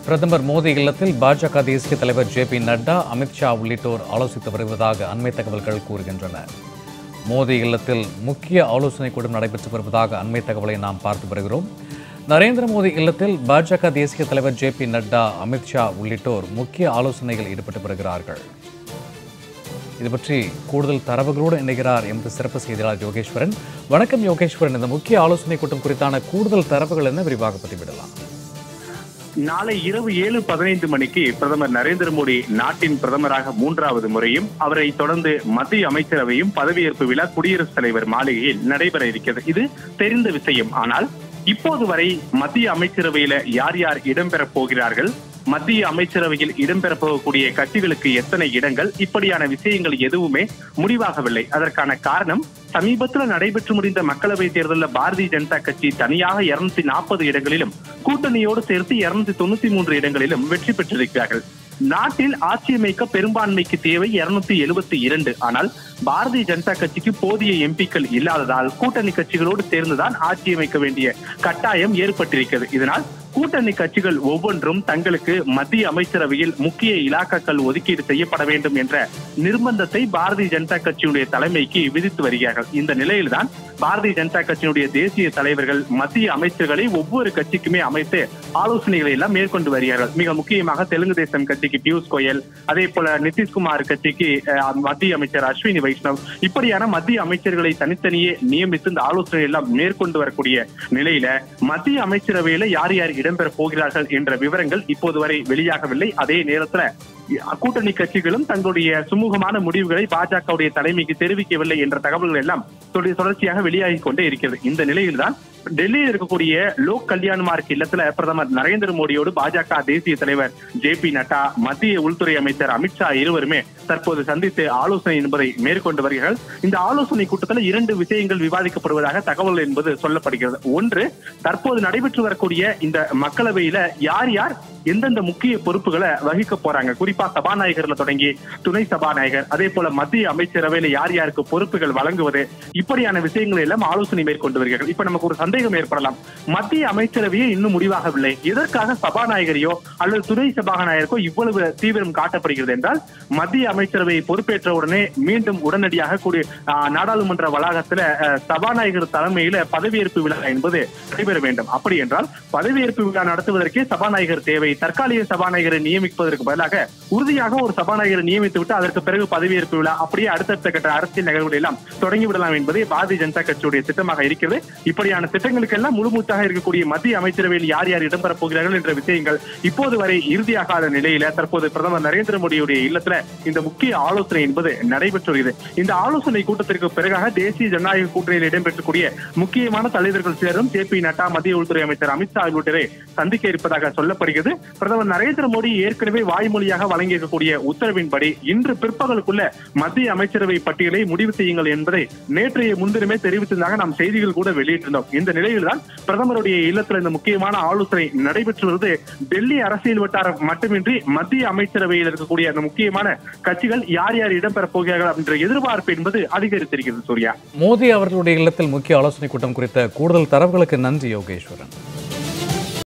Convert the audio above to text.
பிரதமர் மோடி இல்லத்தில் பாஜக தேசிய தலைவர் ஜே.பி. நட்டா, அமித்ஷா உள்ளிட்டோர் ஆலோசித்து வருவதாக அண்மை தகவல்கள் கூறுகின்றன. மோடி இல்லத்தில் முக்கிய ஆலோசனைக் கூட்டம் நடைபெற்று வருவதாக அண்மை தகவலை நாம் பார்த்து வருகிறோம். நரேந்திர மோடி இல்லத்தில் பாஜக தேசிய தலைவர் ஜே.பி. நட்டா, அமித்ஷா உள்ளிட்டோர் முக்கிய ஆலோசனையில் ஈடுபட்டு வருகிறார்கள். இது பற்றி கூடுதல் தரவுகளோடு இணைகிறார் எமது சிறப்பு செய்தியாளர் யோகேஸ்வரன். வணக்கம் யோகேஸ்வரன், இந்த முக்கிய ஆலோசனை கூட்டம் குறித்தான கூடுதல் தரவுகள் என்ன, விரிவாக பதிவிடலாம்? நாளை இரவு 7:15 மணிக்கு பிரதமர் நரேந்திர மோடி நாட்டின் பிரதமராக 3வது முறையும், அவரை தொடர்ந்து மத்திய அமைச்சரவையும் பதவியேற்பு விழா குடியரசுத் தலைவர் மாளிகையில் நடைபெற இருக்கிறது. இது தெரிந்த விஷயம். ஆனால் இப்போது வரை மத்திய அமைச்சரவையில யார் யார் இடம்பெறப் போகிறார்கள், மத்திய அமைச்சரவையில் இடம்பெறப் போகக்கூடிய கட்சிகளுக்கு எத்தனை இடங்கள், இப்படியான விஷயங்கள் எதுவுமே முடிவாகவில்லை. அதற்கான காரணம், சமீபத்தில் நடைபெற்று முடிந்த மக்களவை தேர்தலில் பாரதிய ஜனதா கட்சி தனியாக 240 இடங்களிலும், கூட்டணியோடு சேர்த்து 293 இடங்களிலும் வெற்றி பெற்றிருக்கிறார்கள். நாட்டில் ஆட்சி அமைக்க பெரும்பான்மைக்கு தேவை 272. ஆனால் பாரதிய ஜனதா கட்சிக்கு போதிய எம்பிக்கள் இல்லாததால் கூட்டணி கட்சிகளோடு சேர்ந்துதான் ஆட்சி அமைக்க வேண்டிய கட்டாயம் ஏற்பட்டிருக்கிறது. இதனால் கூட்டணி கட்சிகள் ஒவ்வொன்றும் தங்களுக்கு மத்திய அமைச்சரவையில் முக்கிய இலாக்காக்கள் ஒதுக்கீடு செய்யப்பட வேண்டும் என்ற நிர்பந்தத்தை பாரதிய ஜனதா கட்சியினுடைய தலைமைக்கு விதித்து வருகிறார்கள். இந்த நிலையில்தான் பாரதிய ஜனதா கட்சியினுடைய தேசிய தலைவர்கள் மத்திய அமைச்சர்களை ஒவ்வொரு கட்சிக்குமே அமைத்து ஆலோசனைகளை எல்லாம் மேற்கொண்டு வருகிறார்கள். மிக முக்கியமாக தெலுங்கு தேசம் கட்சிக்கு பியூஷ் கோயல், அதே போல நிதிஷ்குமார் கட்சிக்கு மத்திய அமைச்சர் அஸ்வினி வைஷ்ணவ், இப்படியான மத்திய அமைச்சர்களை தனித்தனியே நியமித்து இந்த ஆலோசனை எல்லாம் மேற்கொண்டு வரக்கூடிய நிலையில மத்திய அமைச்சரவையில யார் யார் இடம்பெற போகிறார்கள் என்ற விவரங்கள் இப்போது வரை வெளியாகவில்லை. அதே நேரத்துல கூட்டணி கட்சிகளும் தங்களுடைய சுமூகமான முடிவுகளை பாஜகவுடைய தலைமைக்கு தெரிவிக்கவில்லை என்ற தகவல்கள் எல்லாம் தொடர்ச்சியாக வெளியாகி கொண்டே இருக்கிறது. இந்த நிலையில்தான் டெல்லியில் இருக்கக்கூடிய லோக் கல்யாண் மார்க் இல்லத்துல பிரதமர் நரேந்திர மோடியோடு பாஜக தேசிய தலைவர் ஜே.பி. நட்டா, மத்திய உள்துறை அமைச்சர் அமித்ஷா இருவருமே தற்போது சந்தித்து ஆலோசனை என்பதை மேற்கொண்டு வருகிறார்கள். இந்த ஆலோசனை கூட்டத்தில் 2 விஷயங்கள் விவாதிக்கப்படுவதாக தகவல் என்பது சொல்லப்படுகிறது. ஒன்று, தற்போது நடைபெற்று வரக்கூடிய இந்த மக்களவையில யார் யார் எந்தெந்த முக்கிய பொறுப்புகளை வகிக்க போறாங்க, குறிப்பா சபாநாயகர்ல தொடங்கி துணை சபாநாயகர், அதே போல மத்திய அமைச்சரவையில யார் யாருக்கு பொறுப்புகள் வழங்குவது, இப்படியான விஷயங்களை எல்லாம் ஆலோசனை மேற்கொண்டு வருகிறார்கள். இப்ப நமக்கு ஒரு சந்தேகம் ஏற்படலாம், மத்திய அமைச்சரவையே இன்னும் முடிவாகவில்லை, எதற்காக சபாநாயகரையோ அல்லது துணை சபாநாயகருக்கோ இவ்வளவு தீவிரம் காட்டப்படுகிறது என்றால், மத்திய அமைச்சரவையை பொறுப்பேற்ற உடனே மீண்டும் உடனடியாக நாடாளுமன்ற வளாகத்துல சபாநாயகர் தலைமையில பதவியேற்பு விழா என்பது நடைபெற வேண்டும். அப்படி என்றால் பதவியேற்பு விழா நடத்துவதற்கே சபாநாயகர் தேவை. தற்காலிக சபாநாயகரை நியமிப்பதற்கு பதிலாக உறுதியாக ஒரு சபாநாயகரை நியமித்து விட்டு அதற்கு பிறகு பதவியேற்பு விழா, அப்படியே அடுத்தடுத்த கட்ட அரசியல் நிகழ்வுகளை எல்லாம் தொடங்கிவிடலாம் என்பதே பாரதிய ஜனதா கட்சியுடைய திட்டமாக இருக்கிறது. இப்படியான திட்டங்களுக்கு எல்லாம் முழுமூச்சாக இருக்கக்கூடிய மத்திய அமைச்சரவையில் யார் யார் இடம்பெறப் போகிறார்கள் என்ற விஷயங்கள் இப்போது வரை இறுதியாகாத நிலையில தற்போது பிரதமர் நரேந்திர மோடியுடைய இல்லத்துல இந்த முக்கிய ஆலோசனை என்பது நடைபெற்று வருகிறது. இந்த ஆலோசனை கூட்டத்திற்கு பிறகாக தேசிய ஜனநாயக கூட்டணியில் இடம்பெற்றக்கூடிய முக்கியமான தலைவர்கள் சேரும் ஜே.பி. நட்டா, மத்திய உள்துறை அமைச்சர் அமித்ஷா உள்ளிட்டோரை சந்திக்க இருப்பதாக சொல்லப்படுகிறது. பிரதமர் நரேந்திர மோடி ஏற்கனவே வாய்மொழியாக வழங்கியிருக்கக்கூடிய உத்தரவின்படி இன்று பிற்பகலுக்குள்ள மத்திய அமைச்சரவை பட்டியலை முடிவு செய்யுங்கள் என்பதை நேற்றைய முன்தினமே தெரிவித்ததாக நாம் செய்திகள் கூட வெளியிட்டிருந்தோம். இந்த நிலையில்தான் பிரதமருடைய இல்லத்தில் இந்த முக்கியமான ஆலோசனை நடைபெற்று வருவது. டெல்லி அரசியல் வட்டாரம் மட்டுமின்றி மத்திய அமைச்சரவையில் இருக்கக்கூடிய அந்த முக்கியமான கட்சிகள் யார் யார் இடம்பெறப் போகிறார்கள் என்ற எதிர்பார்ப்பு என்பது அதிகரித்திருக்கிறது. சூர்யா, மோடி அவர்களுடைய இல்லத்தில் முக்கிய ஆலோசனை கூட்டம் குறித்த கூடுதல் தரவுகளுக்கு நன்றி யோகேஸ்வரன்.